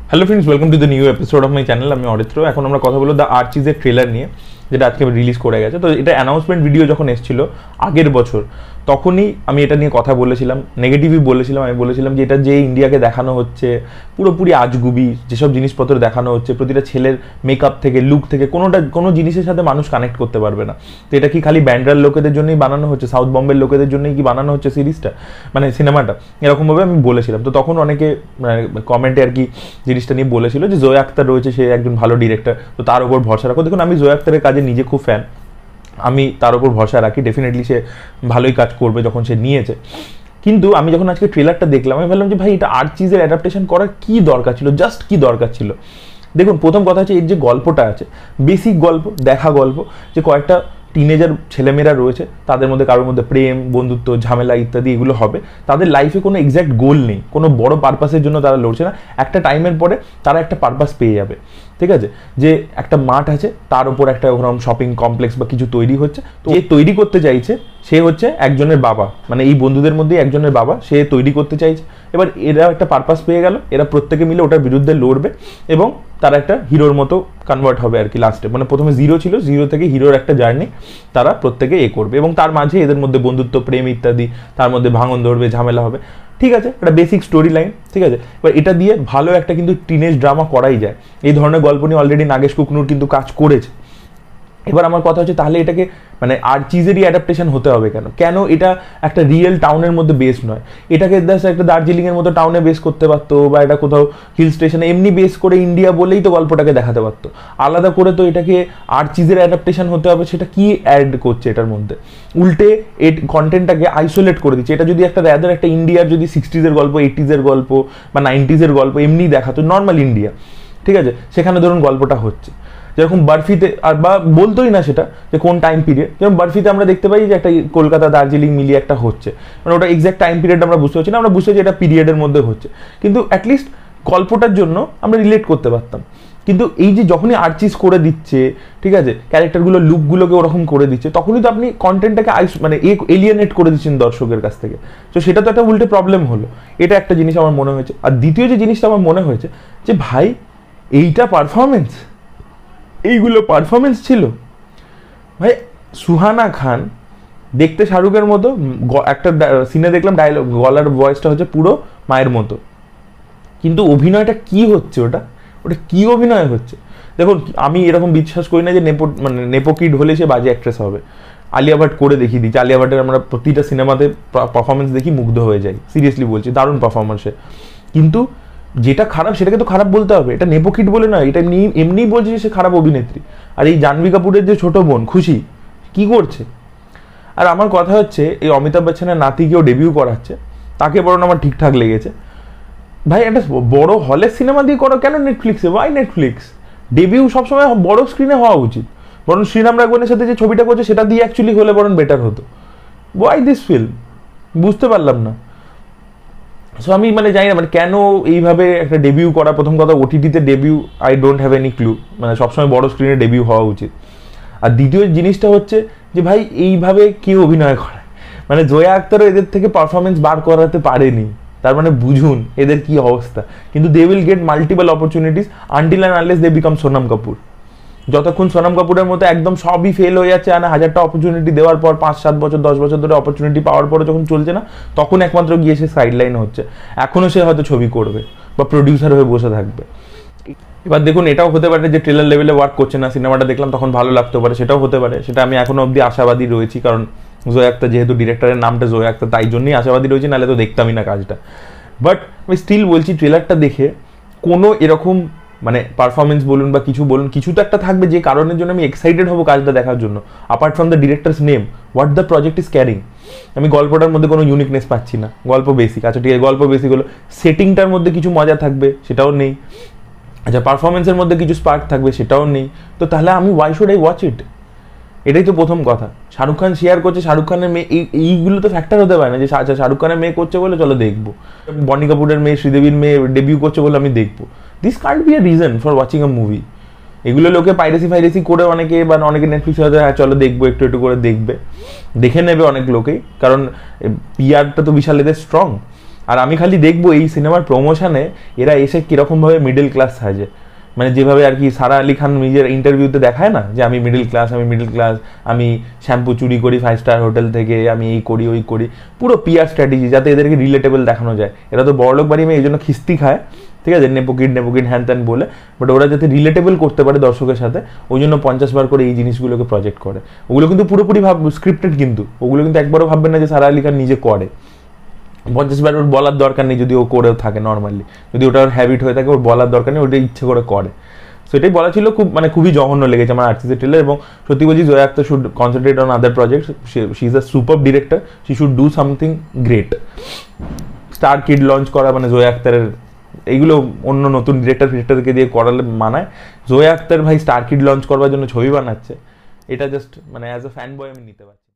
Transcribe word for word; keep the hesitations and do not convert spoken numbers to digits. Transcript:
Hello friends, welcome to the new episode of my channel. আমি অরিত্র। এখন আমরা কথা বলবো দ্য আর্চিজের ট্রেলার নিয়ে, যেটা আজকে রিলিজ করে গেছে। তো এটা অ্যানাউন্সমেন্ট ভিডিও যখন এসেছিল আগের বছর, তখনই আমি এটা নিয়ে কথা বলেছিলাম, নেগেটিভই বলেছিলাম। আমি বলেছিলাম যে এটা যে ইন্ডিয়াকে দেখানো হচ্ছে পুরোপুরি আজগুবি, যেসব জিনিসপত্র দেখানো হচ্ছে প্রতিটা ছেলের মেকআপ থেকে লুক থেকে কোনোটা কোনো জিনিসের সাথে মানুষ কানেক্ট করতে পারবে না। তো এটা কি খালি ব্যান্ড্রার লোকেদের জন্যই বানানো হচ্ছে, সাউথ বম্বের লোকেদের জন্যই কি বানানো হচ্ছে সিরিজটা, মানে সিনেমাটা, এরকমভাবে আমি বলেছিলাম। তো তখন অনেকে কমেন্টে আর কি জিনিসটা নিয়ে বলেছিল যে জয়া আক্তার রয়েছে, সে একজন ভালো ডিরেক্টর, তো তার উপর ভরসা রাখো। দেখুন, আমি জয়া আক্তারের কাজে নিজে খুব ফ্যান, আমি তার উপর ভরসা রাখি, ডেফিনেটলি সে ভালোই কাজ করবে যখন সে নিয়েছে। কিন্তু আমি যখন আজকে ট্রেলারটা দেখলাম, আমি ভাবলাম যে ভাই এটা আর্চিজের অ্যাডাপ্টেশন করার কি দরকার ছিল, জাস্ট কি দরকার ছিল। দেখুন, প্রথম কথা হচ্ছে এর যে গল্পটা আছে, বেসিক গল্প, দেখা গল্প, যে কয়েকটা টিনেজার ছেলেমেয়েরা রয়েছে, তাদের মধ্যে কারোর মধ্যে প্রেম, বন্ধুত্ব, ঝামেলা ইত্যাদি এগুলো হবে। তাদের লাইফে কোনো এক্স্যাক্ট গোল নেই, কোনো বড় পারপাসের জন্য তারা লড়ছে না। একটা টাইমের পরে তারা একটা পারপাস পেয়ে যাবে, ঠিক আছে? যে একটা মাঠ আছে, তার উপর একটা ওরকম শপিং কমপ্লেক্স বা কিছু তৈরি হচ্ছে, তো যে তৈরি করতে চাইছে সে হচ্ছে একজনের বাবা, মানে এই বন্ধুদের মধ্যে একজনের বাবা, সে তৈরি করতে চাইছে। এবার এরা একটা পারপাস পেয়ে গেল, এরা প্রত্যেকে মিলে ওটার বিরুদ্ধে লড়বে এবং তারা একটা হিরোর মতো কনভার্ট হবে আর কি লাস্টে। মানে প্রথমে জিরো ছিল, জিরো থেকে হিরোর একটা জার্নি তারা প্রত্যেকে এ করবে, এবং তার মাঝে এদের মধ্যে বন্ধুত্ব, প্রেম ইত্যাদি, তার মধ্যে ভাঙন ধরবে, ঝামেলা হবে, ঠিক আছে? একটা বেসিক স্টোরি লাইন, ঠিক আছে? এবার এটা দিয়ে ভালো একটা কিন্তু টিনেজ ড্রামা করাই যায়। এই ধরনের গল্প নিয়ে অলরেডি নাগেশ কুকনুর কিন্তু কাজ করেছে। এবার আমার কথা হচ্ছে, তাহলে এটাকে মানে আর্চিজেরই অ্যাডাপ্টেশন হতে হবে কেন? কেন এটা একটা রিয়েল টাউনের মধ্যে বেস নয়? এটাকে একটা দার্জিলিংয়ের মতো টাউনে বেস করতে পারতো, বা এটা কোথাও হিল স্টেশনে এমনি বেস করে ইন্ডিয়া বলেই তো গল্পটাকে দেখাতে পারতো। আলাদা করে তো এটাকে আর্চিজের অ্যাডাপ্টেশন হতে হবে, সেটা কি অ্যাড করছে এটার মধ্যে? উল্টে এ কন্টেন্টটাকে আইসোলেট করে দিচ্ছে। এটা যদি একটা র্যাদার একটা ইন্ডিয়ার যদি সিক্সটিজের গল্প, এইটিজের গল্প বা নাইনটিজের গল্প এমনি দেখাতো, নর্মাল ইন্ডিয়া, ঠিক আছে? সেখানে ধরুন গল্পটা হচ্ছে যেরকম বার্ফিতে, আর বা বলতোই না সেটা যে কোন টাইম পিরিয়ড। যেমন বার্ফিতে আমরা দেখতে পাই যে একটা কলকাতা দার্জিলিং মিলিয়ে একটা হচ্ছে, মানে ওটা এক্স্যাক্ট টাইম পিরিয়ড আমরা বুঝতে পারছি না, আমরা বুঝতে পারছি এটা পিরিয়ডের মধ্যে হচ্ছে, কিন্তু অ্যাটলিস্ট গল্পটার জন্য আমরা রিলেট করতে পারতাম। কিন্তু এই যে যখনই আর্চিজ করে দিচ্ছে, ঠিক আছে, ক্যারেক্টারগুলো লুকগুলোকে ওরকম করে দিচ্ছে, তখনই তো আপনি কন্টেন্টটাকে আইস মানে এলিয়েনেট করে দিচ্ছেন দর্শকের কাছ থেকে। তো সেটা তো একটা উল্টে প্রবলেম হলো। এটা একটা জিনিস আমার মনে হয়েছে। আর দ্বিতীয় যে জিনিসটা আমার মনে হয়েছে যে ভাই এইটা পারফরমেন্স, এইগুলো পারফরমেন্স ছিল ভাই। সুহানা খান দেখতে শাহরুখের মতো, একটা সিনে দেখলাম ডায়লগ, গলার ভয়েসটা হচ্ছে পুরো মায়ের মতো, কিন্তু অভিনয়টা কি হচ্ছে, ওটা ওটা কি অভিনয় হচ্ছে? দেখুন, আমি এরকম বিশ্বাস করি না যে নেপো মানে নেপোকিড হলে সে বাজে অ্যাক্ট্রেস হবে। আলিয়া ভাট করে দেখিয়ে দিচ্ছে, আলিয়া ভাটের আমরা প্রতিটা সিনেমাতে পারফরমেন্স দেখি মুগ্ধ হয়ে যাই, সিরিয়াসলি বলছি, দারুণ পারফরমেন্সে। কিন্তু যেটা খারাপ সেটাকে তো খারাপ বলতে হবে, এটা নেপোকিট বলে নয়, এটা এমনি এমনিই বলছে যে সে খারাপ অভিনেত্রী। আর এই জাহ্নবী কাপুরের যে ছোট বোন খুশি, কি করছে? আর আমার কথা হচ্ছে, এই অমিতাভ বচ্চনের নাতিকেও ডেবিউ করাচ্ছে, তাকে বরং আমার ঠিকঠাক লেগেছে। ভাই একটা বড় হলের সিনেমা দিয়ে করো, কেন নেটফ্লিক্সে? Y Netflix? ডেবিউ সবসময় বড় স্ক্রিনে হওয়া উচিত। বরং শ্রীরাম রাঘবনের সাথে যে ছবিটা করছে সেটা দিয়ে অ্যাকচুয়ালি হলে বরং বেটার হতো। Why this film? বুঝতে পারলাম না। সো আমি মানে জানি না মানে কেন এইভাবে একটা ডেবিউ করা। প্রথম কথা, ওটিটিতে debut I don't have any clue, মানে সবসময় বড় স্ক্রিনে ডেবিউ হওয়া উচিত। আর দ্বিতীয় জিনিসটা হচ্ছে যে ভাই এইভাবে কেউ অভিনয় করে, মানে জয়া আক্তারও এদের থেকে পারফরমেন্স বার করাতে পারেনি, তার মানে বুঝুন এদের কি অবস্থা। কিন্তু they will get multiple opportunities until and unless they become Sonam Kapoor. যতক্ষণ সোনাম কাপুরের মতো একদম সবই ফেল হয়ে যাচ্ছে, আর হাজারটা অপরচুনিটি দেওয়ার পর, পাঁচ সাত বছর দশ বছর ধরে অপরচুনিটি পাওয়ার পরে যখন চলছে না, তখন একমাত্র গিয়ে সে সাইডলাইন হচ্ছে। এখনও সে হয়তো ছবি করবে বা প্রডিউসার হয়ে বসে থাকবে। এবার দেখুন, এটাও হতে পারে যে ট্রেলার লেভেলে ওয়ার্ক করছে না, সিনেমাটা দেখলাম তখন ভালো লাগতে পারে, সেটাও হতে পারে। সেটা আমি এখনো অবধি আশাবাদী রয়েছি, কারণ জয়া আক্তার যেহেতু ডিরেক্টরের নামটা জয়া আক্তার, তাই জন্যই আশাবাদী রয়েছি, নাহলে তো দেখতামই না কাজটা। বাট আমি স্টিল বলছি, ট্রেলারটা দেখে কোনো এরকম মানে পারফরমেন্স বলুন বা কিছু বলুন, কিছু তো একটা থাকবে যে কারণের জন্য আমি এক্সাইটেড হবো কাজটা দেখার জন্য, apart from the director's name, what the project is carrying. আমি গল্পটার মধ্যে কোনো ইউনিকনেস পাচ্ছি না, গল্প বেসিক, আচ্ছা ঠিক আছে, গল্প বেসিক হলো, সেটিংটার মধ্যে কিছু মজা থাকবে সেটাও নেই, আচ্ছা পারফরমেন্সের মধ্যে কিছু স্পার্ক থাকবে সেটাও নেই। তো তাহলে আমি why should I watch it? এটাই তো প্রথম কথা। শাহরুখ খান শেয়ার করছে, শাহরুখ খানের মেয়ে, এই এইগুলো তো ফ্যাক্টর হতে পারে না যে আচ্ছা শাহরুখ খানের মেয়ে করছে বলে চলো দেখবো, বনি কাপুরের মেয়ে, শ্রীদেবীর মেয়ে ডেবিউ করছে বলে আমি দেখবো। This can't be a reason for watching a movie. এগুলো লোকে পাইরেসি ফাইরেসি করে অনেকে, বা অনেকে নেটফ্লিক্সে হয়তো হ্যাঁ চলো দেখবো, একটু একটু করে দেখবে, দেখে নেবে অনেক লোকেই, কারণ পিআরটা তো বিশাল এদের স্ট্রং। আর আমি খালি দেখবো এই সিনেমার প্রমোশনে এরা এসে কীরকমভাবে মিডল ক্লাস সাজে, মানে যেভাবে আর কি সারা আলি খান নিজের ইন্টারভিউতে দেখায় না যে আমি মিডল ক্লাস, আমি মিডল ক্লাস, আমি শ্যাম্পু চুরি করি ফাইভ স্টার হোটেল থেকে, আমি এই করি ওই করি, পুরো পিআর স্ট্র্যাটেজি যাতে এদেরকে রিলেটেবল দেখানো যায়। এরা তো বড়লোক বাড়ি মেয়ে এই জন্য খিস্তি খায়, ঠিক আছে, নেপোকিট নেপোকিট হ্যান ত্যান বলে, বাট ওরা যাতে রিলেটেবল করতে পারে দর্শকের সাথে ওই জন্য পঞ্চাশ বার করে এই জিনিসগুলোকে প্রজেক্ট করে। ওগুলো কিন্তু পুরোপুরি ভাব স্ক্রিপ্টেড, কিন্তু ওগুলো কিন্তু একবারও ভাববেন না যে সারা আলি খান নিজে করে। পঞ্চাশ বার ওর বলার দরকার নেই, যদি ও করেও থাকে নর্মালি, যদি ওটা ওর হ্যাবিট হয়ে থাকে ওর বলার দরকার নেই, ওটা ইচ্ছে করে করে। সো এটাই বলা ছিল, খুব মানে খুবই জঘন্য লেগেছে আমার আরসিসি ট্রেলার। এবং সত্যি বলছি Zoya Akhtar should concentrate on other project, she is a super director, she should do something great. Star kid launch করা মানে জয়া আক্তারের এইগুলো অন্য নতুন ডিরেক্টর ফিরেক্টরকে দিয়ে করালে মানায়। জয়া আক্তার ভাই স্টার কিড লঞ্চ করবার জন্য ছবি বানাচ্ছে, এটা জাস্ট মানে অ্যাজ এ ফ্যান বয় আমি নিতে পারছি।